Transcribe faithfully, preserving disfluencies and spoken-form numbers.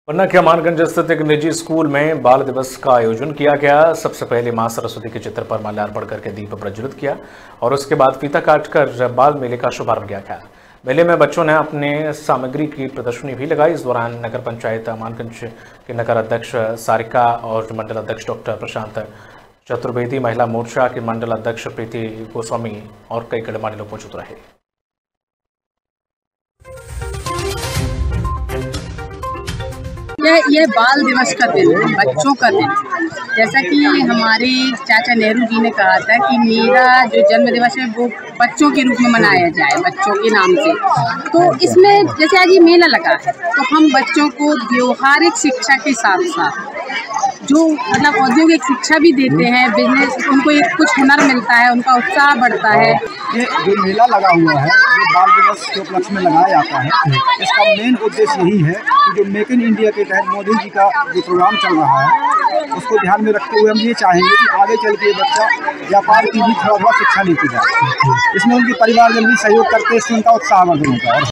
पन्ना के अमानगंज स्थित एक निजी स्कूल में बाल दिवस का आयोजन किया गया। सबसे पहले मां सरस्वती के चित्र पर माल्यार्पण करके दीप प्रज्वलित किया और उसके बाद फीता काटकर बाल मेले का शुभारंभ किया गया। मेले में बच्चों ने अपने सामग्री की प्रदर्शनी भी लगाई। इस दौरान नगर पंचायत अमानगंज के नगर अध्यक्ष सारिका और मंडल अध्यक्ष डॉक्टर प्रशांत चतुर्वेदी, महिला मोर्चा के मंडल अध्यक्ष प्रीति गोस्वामी और कई गणमान्य लोग मौजूद रहे। यह ये बाल दिवस का दिन है, बच्चों का दिन। जैसा कि हमारे चाचा नेहरू जी ने कहा था कि मेरा जो जन्म दिवस है वो बच्चों के रूप में मनाया जाए, बच्चों के नाम से। तो इसमें जैसे आज ये मेला लगा है तो हम बच्चों को व्यवहारिक शिक्षा के साथ साथ जो मतलब औद्योगिक शिक्षा भी देते हैं, बिजनेस, उनको एक कुछ हुनर मिलता है, उनका उत्साह बढ़ता है। ये जो मेला लगा हुआ है ये बाल दिवस के उपलक्ष्य में लगाया जाता है। इसका मेन उद्देश्य यही है कि जो मेक इन इंडिया के तहत मोदी जी का जो प्रोग्राम चल रहा है उसको ध्यान में रखते हुए हम ये चाहेंगे कि आगे चल के बच्चा व्यापार की भी थोड़ा थोड़ा शिक्षा लेके जाए। इसमें उनके परिवारजन भी सहयोग करते हैं, इससे उनका उत्साह बढ़ होता है।